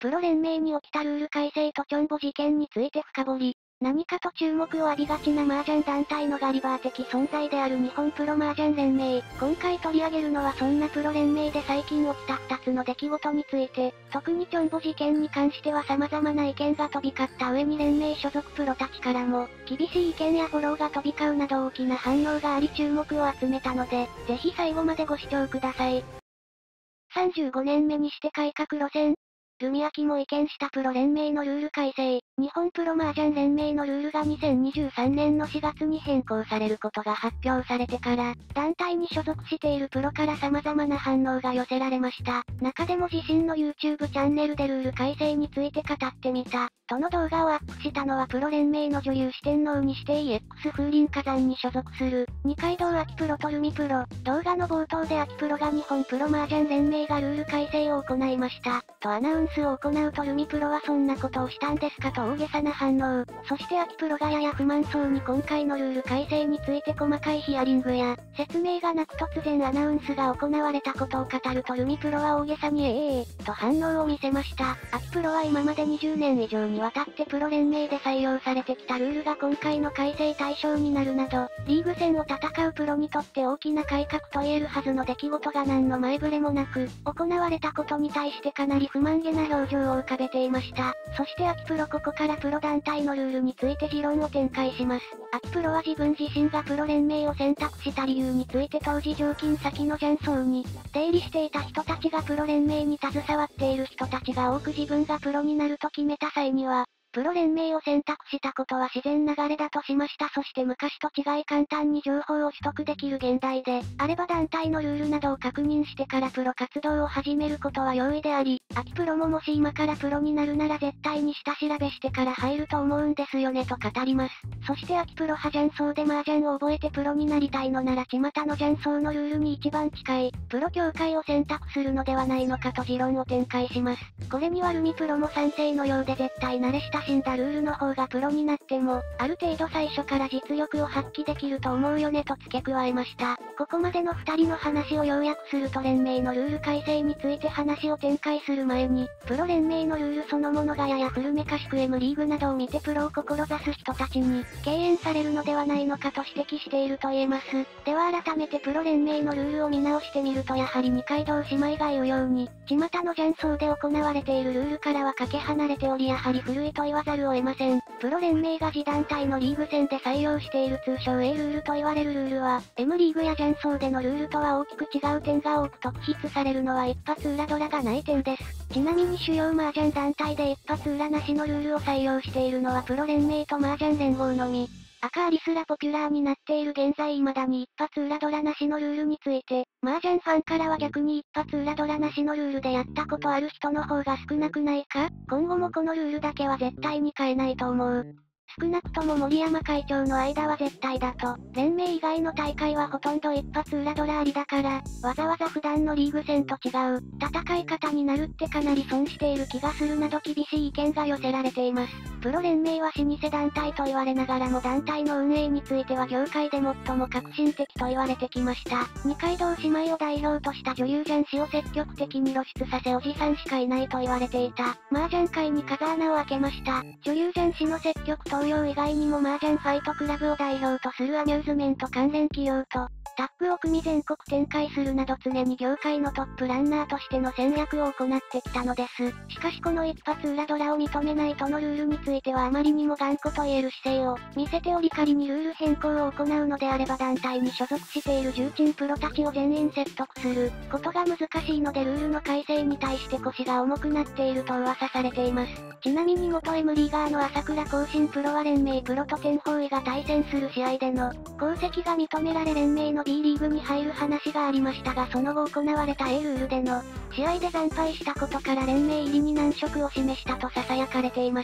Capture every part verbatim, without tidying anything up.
プロ連盟に起きたルール改正とチョンボ事件について深掘り。何かと注目を浴びがちな麻雀団体のガリバー的存在である日本プロ麻雀連盟。今回取り上げるのはそんなプロ連盟で最近起きたふたつの出来事について、特にチョンボ事件に関しては様々な意見が飛び交った上に連盟所属プロたちからも、厳しい意見やフォローが飛び交うなど大きな反応があり注目を集めたので、ぜひ最後までご視聴ください。さんじゅうごねんめにして改革路線。ルミヤキも意見したプロ連盟のルール改正。日本プロ麻雀連盟のルールがにせんにじゅうさんねんのしがつに変更されることが発表されてから、団体に所属しているプロから様々な反応が寄せられました。中でも自身の YouTube チャンネルでルール改正について語ってみた、との動画をアップしたのはプロ連盟の女優四天王にして イーエックス 風林火山に所属する、二階堂秋プロとルミプロ。動画の冒頭で秋プロが日本プロ麻雀連盟がルール改正を行いました、とアナウンスを行うとルミプロはそんなことをしたんですかと大げさな反応。そして秋プロがやや不満そうに今回のルール改正について細かいヒアリングや、説明がなく突然アナウンスが行われたことを語るとルミプロは大げさにええええと反応を見せました。秋プロは今までにじゅうねん以上にわたってプロ連盟で採用されてきたルールが今回の改正対象になるなど、リーグ戦を戦うプロにとって大きな改革と言えるはずの出来事が何の前触れもなく、行われたことに対してかなり不満げな表情を浮かべていました。そして秋プロここからプロ団体のルールについて持論を展開します。秋プロは自分自身がプロ連盟を選択した理由について当時常勤先の雀荘に出入りしていた人たちがプロ連盟に携わっている人たちが多く自分がプロになると決めた際には、プロ連盟を選択したことは自然流れだとしました。そして昔と違い簡単に情報を取得できる現代で、あれば団体のルールなどを確認してからプロ活動を始めることは容易であり、秋プロももし今からプロになるなら絶対に下調べしてから入ると思うんですよねと語ります。そして秋プロ派雀荘で麻雀を覚えてプロになりたいのなら巷の雀荘のルールに一番近い、プロ協会を選択するのではないのかと持論を展開します。これにはルミプロも賛成のようで絶対慣れ親しんだルールの方がプロになっても、ある程度最初から実力を発揮できると思うよねと付け加えました。ここまでのふたりの話を要約すると連盟のルール改正について話を展開する前に、プロ連盟のルールそのものがやや古めかしく M リーグなどを見てプロを志す人たちに敬遠されるのではないのかと指摘していると言えます。では改めてプロ連盟のルールを見直してみるとやはり二階堂姉妹が言うように、巷の雀荘で行われているルールからはかけ離れておりやはり古いと言わざるを得ません。プロ連盟が自団体のリーグ戦で採用している通称 A ルールと言われるルールは、M リーグや雀荘でのルールとは大きく違う点が多く特筆されるのは一発裏ドラがない点です。ちなみに主要麻雀団体で一発裏なしのルールを採用しているのはプロ連盟と麻雀連合のみ。赤アリすらポピュラーになっている現在未だに一発裏ドラなしのルールについて、麻雀ファンからは逆に一発裏ドラなしのルールでやったことある人の方が少なくないか？今後もこのルールだけは絶対に変えないと思う。少なくとも森山会長の間は絶対だと、連盟以外の大会はほとんど一発裏ドラありだから、わざわざ普段のリーグ戦と違う、戦い方になるってかなり損している気がするなど厳しい意見が寄せられています。プロ連盟は老舗団体と言われながらも団体の運営については業界で最も革新的と言われてきました。二階堂姉妹を代表とした女優雀士を積極的に露出させおじさんしかいないと言われていた。麻雀界に風穴を開けました。女優雀士の積極登用以外にも麻雀ファイトクラブを代表とするアミューズメント関連企業と、タッグを組み全国展開するなど常に業界のトップランナーとしての戦略を行ってきたのです。しかしこの一発裏ドラを認めないとのルールについてはあまりにも頑固と言える姿勢を見せており仮にルール変更を行うのであれば団体に所属している重鎮プロたちを全員説得することが難しいのでルールの改正に対して腰が重くなっていると噂されています。ちなみに元 M リーガーの朝倉光信プロは連盟プロと天宝医が対戦する試合での功績が認められ連盟の B リーグに入る話がありましたがその後行われた A ルールでの試合で惨敗したことから連盟入りに難色を示したと囁かれていました。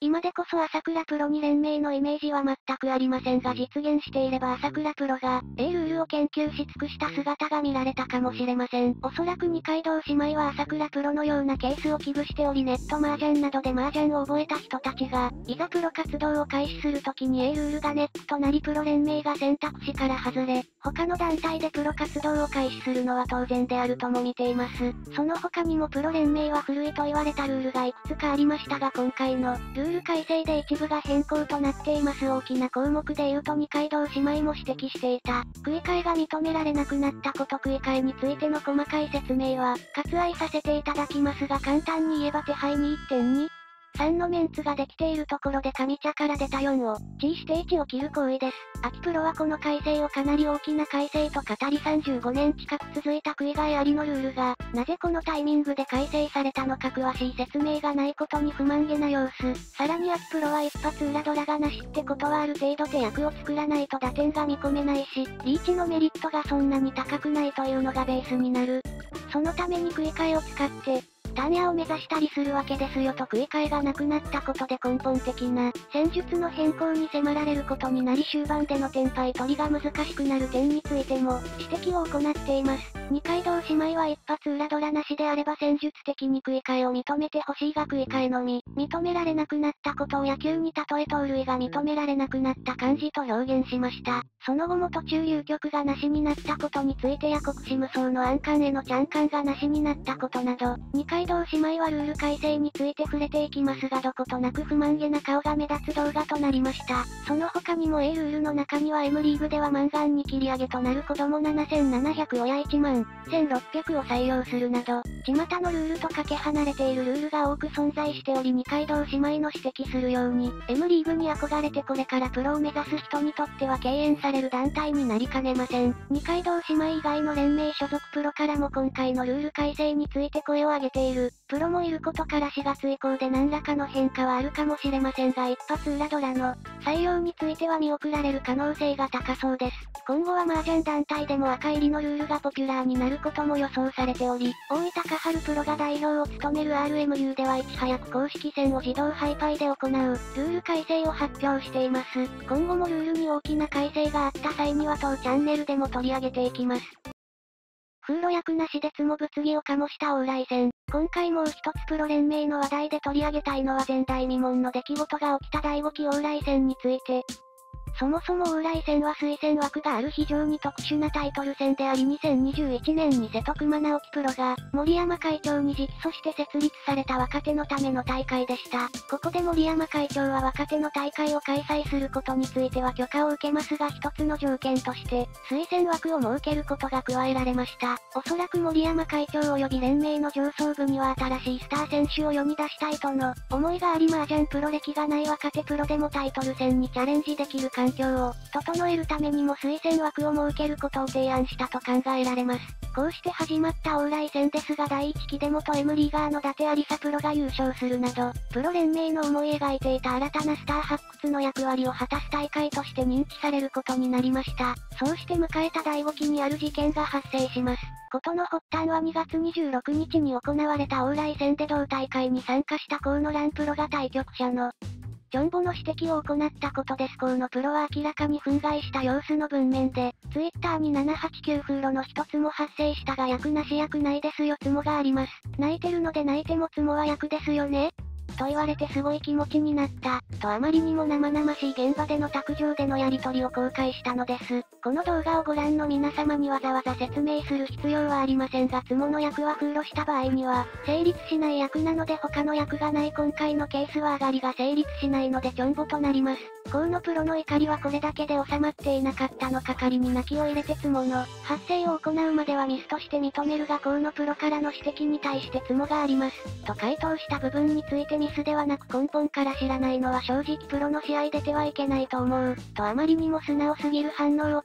今でこそ朝倉プロに連盟のイメージは全くありませんが実現していれば朝倉プロが、A ルールを研究し尽くした姿が見られたかもしれません。おそらく二階堂姉妹は朝倉プロのようなケースを危惧しておりネット麻雀などで麻雀を覚えた人たちが、いざプロ活動を開始するときに A ルールがネックとなりプロ連盟が選択肢から外れ、他の団体でプロ活動を開始するのは当然であるとも見ています。その他にもプロ連盟は古いと言われたルールがいくつかありましたが今回のルール改正で一部が変更となっています。大きな項目で言うと二階堂姉妹も指摘していた、食い替えが認められなくなったこと食い替えについての細かい説明は、割愛させていただきますが簡単に言えば手配に いってんに、さんのメンツができているところで上茶から出たよんを、G していちを切る行為です。秋プロはこの改正をかなり大きな改正と語りさんじゅうごねん近く続いた食い替えありのルールが、なぜこのタイミングで改正されたのか詳しい説明がないことに不満げな様子。さらに秋プロは一発裏ドラがなしってことはある程度手役を作らないと打点が見込めないし、リーチのメリットがそんなに高くないというのがベースになる。そのために食い替えを使って、ターンヤを目指したりするわけですよと食い替えがなくなったことで根本的な戦術の変更に迫られることになり終盤でのテンパイ取りが難しくなる点についても指摘を行っています。二階堂姉妹は一発裏ドラなしであれば戦術的に食い替えを認めてほしいが食い替えのみ認められなくなったことを野球に例え盗塁が認められなくなった感じと表現しました。その後も途中流局がなしになったことについてや国士無双の暗冠へのチャンカンがなしになったことなど、二階堂姉妹はルール改正について触れていきますがどことなく不満げな顔が目立つ動画となりました。その他にも A ルールの中には M リーグでは満願に切り上げとなる子供ななせんななひゃく親いちまんせんろっぴゃくを採用するなど、巷のルールとかけ離れているルールが多く存在しており二階堂姉妹の指摘するように、M リーグに憧れてこれからプロを目指す人にとっては敬遠される団体になりかねません。二階堂姉妹以外の連盟所属プロからも今回のルール改正について声を上げている。プロもいることからしがつ以降で何らかの変化はあるかもしれませんが一発裏ドラの採用については見送られる可能性が高そうです。今後は麻雀団体でも赤入りのルールがポピュラーになることも予想されており、大井高春プロが代表を務める アールエムユー ではいち早く公式戦を自動ハイパイで行うルール改正を発表しています。今後もルールに大きな改正があった際には当チャンネルでも取り上げていきます。風呂役なしでつも物議を醸した往来戦。今回もう一つプロ連盟の話題で取り上げたいのは前代未聞の出来事が起きただいごき往来戦について。そもそも往来戦は推薦枠がある非常に特殊なタイトル戦でありにせんにじゅういちねんに瀬戸熊直樹プロが森山会長に直訴して設立された若手のための大会でした。ここで森山会長は若手の大会を開催することについては許可を受けますが一つの条件として推薦枠を設けることが加えられました。おそらく森山会長及び連盟の上層部には新しいスター選手を世に出したいとの思いがあり麻雀プロ歴がない若手プロでもタイトル戦にチャレンジできる環境を整えるためにも推薦枠を設けることを提案したと考えられます。こうして始まった往来戦ですがだいいちきで元 M リーガーの伊達有沙プロが優勝するなど、プロ連盟の思い描いていた新たなスター発掘の役割を果たす大会として認知されることになりました。そうして迎えただいごきにある事件が発生します。事の発端はにがつにじゅうろくにちに行われた往来戦で同大会に参加した河野蘭プロが対局者のチョンボの指摘を行ったことです。河野プロは明らかに憤慨した様子の文面で、ツイッターにななはちきゅう風呂の一つも発生したが役なし役ないですよツモがあります。泣いてるので泣いてもツモは役ですよねと言われてすごい気持ちになった、とあまりにも生々しい現場での卓上でのやりとりを公開したのです。この動画をご覧の皆様にわざわざ説明する必要はありませんがツモの役は風呂した場合には、成立しない役なので他の役がない今回のケースは上がりが成立しないのでチョンボとなります。河野プロの怒りはこれだけで収まっていなかったのか仮に泣きを入れてツモの発生を行うまではミスとして認めるが河野プロからの指摘に対してツモがあります。と回答した部分についてミスではなく根本から知らないのは正直プロの試合出てはいけないと思う。とあまりにも素直すぎる反応をつ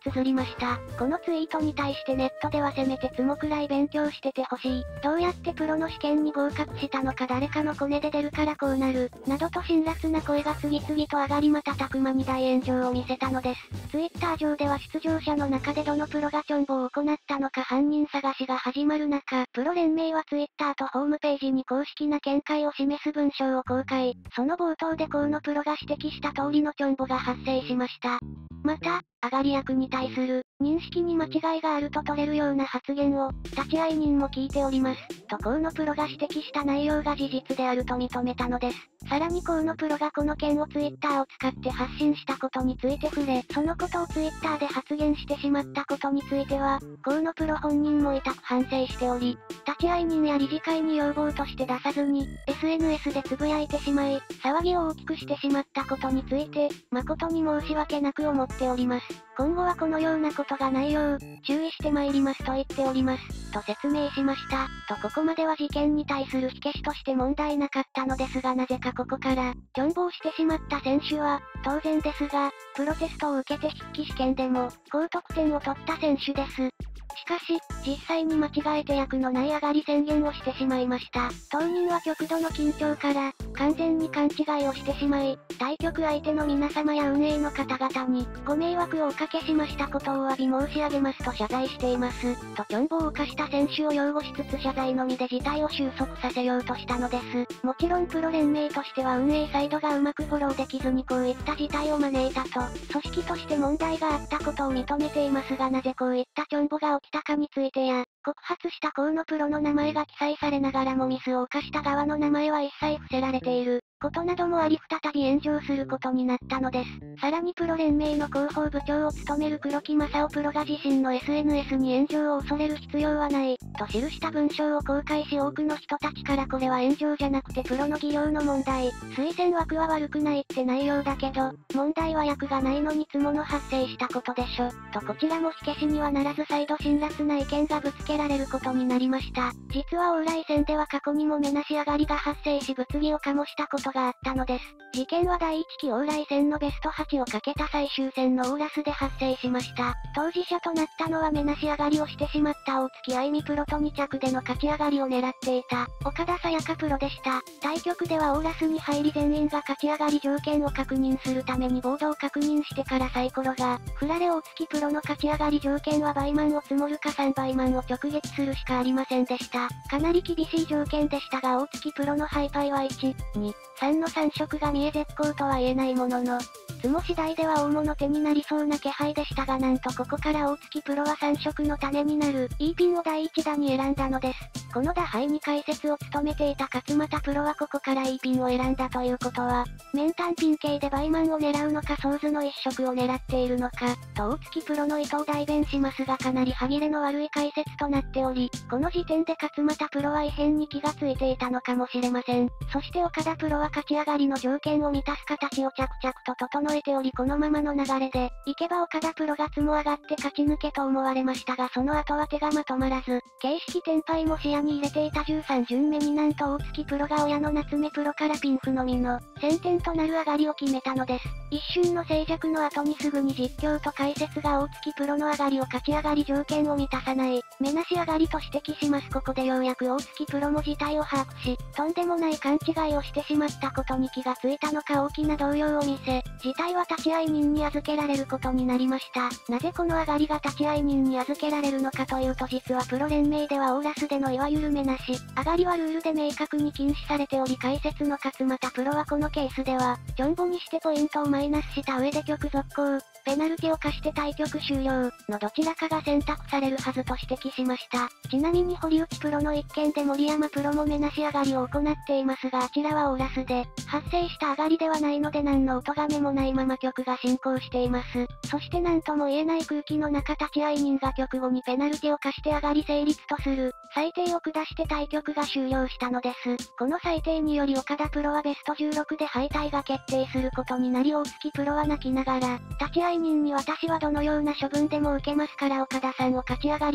綴りました。このツイートに対してネットではせめてつもくらい勉強しててほしい。どうやってプロの試験に合格したのか誰かのコネで出るからこうなる。などと辛辣な声が次々と上がり瞬く間に大炎上を見せたのです。ツイッター上では出場者の中でどのプロがチョンボを行ったのか犯人探しが始まる中、プロ連盟はツイッターとホームページに公式な見解を示す文章を公開。その冒頭で河野プロが指摘した通りのチョンボが発生しました。また、上がり役に対する、認識に間違いがあると取れるような発言を、立会人も聞いております。と河野プロが指摘した内容が事実であると認めたのです。さらに河野プロがこの件をツイッターを使って発信したことについて触れ、そのことをツイッターで発言してしまったことについては、河野プロ本人も痛く反省しており、立会人や理事会に要望として出さずに、エスエヌエス でつぶやいてしまい、騒ぎを大きくしてしまったことについて、誠に申し訳なく思っております。今後はこのようなことがないよう、注意してまいりますと言っております。と説明しました。とここまでは事件に対する火消しとして問題なかったのですがなぜかここから、チョンボをしてしまった選手は、当然ですが、プロテストを受けて筆記試験でも、高得点を取った選手です。しかし、実際に間違えて役のない上がり宣言をしてしまいました。当人は極度の緊張から、完全に勘違いをしてしまい、対局相手の皆様や運営の方々に、ご迷惑をおかけしましたことをお詫び申し上げますと謝罪しています。とチョンボを犯した選手を擁護しつつ謝罪のみで事態を収束させようとしたのです。もちろんプロ連盟としては運営サイドがうまくフォローできずにこういった事態を招いたと、組織として問題があったことを認めていますがなぜこういったチョンボが起きたかについてや、告発した河野プロの名前が記載されながらもミスを犯した側の名前は一切伏せられている。ことなどもあり再び炎上することになったのです。さらにプロ連盟の広報部長を務める黒木正夫プロが自身の エスエヌエス に炎上を恐れる必要はない、と記した文章を公開し多くの人たちからこれは炎上じゃなくてプロの技量の問題、推薦枠は悪くないって内容だけど、問題は役がないのにつもの発生したことでしょ、とこちらも火消しにはならず再度辛辣な意見がぶつけられることになりました。実は往来戦では過去にも目なし上がりが発生し物議を醸したことがあったのです。事件はだいいちき往来戦のベストはちをかけた最終戦のオーラスで発生しました。当事者となったのは目なし上がりをしてしまった大月愛美プロとに着での勝ち上がりを狙っていた岡田紗耶香プロでした。対局ではオーラスに入り全員が勝ち上がり条件を確認するためにボードを確認してからサイコロが振られ大月プロの勝ち上がり条件は倍満を積もるかさんばい満を直撃するしかありませんでした。かなり厳しい条件でしたが大月プロのハイパイはいち、に、さんのさん色が見え絶好とは言えないものの、ツモ次第では大物手になりそうな気配でしたがなんとここから大月プロはさん色の種になる、いいピンをだいいち打に選んだのです。この打敗に解説を務めていた勝俣プロはここからいいピンを選んだということは、面単ピン系で倍満を狙うのかソーズの一色を狙っているのか、と大月プロの意図を代弁しますがかなり歯切れの悪い解説となっており、この時点で勝俣プロは異変に気がついていたのかもしれません。そして岡田プロは勝ち上がりの条件を満たす形を着々と整えておりこのままの流れで、いけば岡田プロが積も上がって勝ち抜けと思われましたがその後は手がまとまらず、形式転敗も視野に入れていたじゅうさん巡目になんと大月プロが親の夏目プロからピンフのみの先点となる上がりを決めたのです。一瞬の静寂の後にすぐに実況と解説が大月プロの上がりを勝ち上がり条件を満たさない、目なし上がりと指摘します。ここでようやく大月プロも事態を把握し、とんでもない勘違いをしてしまったことに気がついたのか大きな動揺を見せ、事態は立会人に預けられることになりました。なぜこの上がりが立会人に預けられるのかというと実はプロ連盟ではオーラスでのいわゆる目なし上がりはルールで明確に禁止されており解説の勝俣プロはこのケースでは、チョンボにしてポイントをマイナスした上で局続行、ペナルティを課して対局終了のどちらかが選択されるはずと指摘しました。ちなみに堀内プロの一件で森山プロも目なし上がりを行っていますがあちらはオーラスで発生した上がりではないので何のお咎めもないまま局が進行しています。そして何とも言えない空気の中立会人が局後にペナルティを課して上がり成立とする裁定を下して対局が終了したのです。この裁定により岡田プロはベストじゅうろくで敗退が決定することになり大月プロは泣きながら立会人に私はどのような処分でも受けますから岡田さんを勝ち上がりにしてく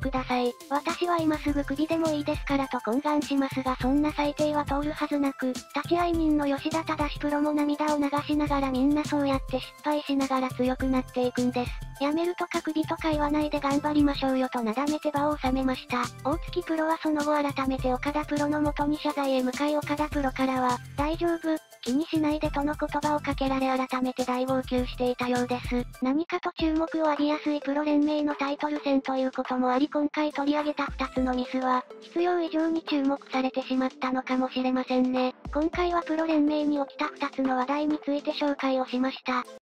ください。私は今すぐ首でもいいですからと懇願しますがそんな裁定は通るはずなく、立会人の吉田忠プロも涙を流しながらみんなそうやって失敗しながら強くなっていくんです。やめるとか首とか言わないで頑張りましょうよとなだめて場を収めました。大月プロはその後改めて岡田プロの元に謝罪へ向かい岡田プロからは、大丈夫、気にしないでとの言葉をかけられ改めて大号泣していたようです。何かと注目を浴びやすいプロ連盟のタイトル戦ということもあり今回取り上げたふたつのミスは、必要以上に注目されてしまったのかもしれませんね。今回はプロ連盟に起きたふたつの話題について紹介をしました。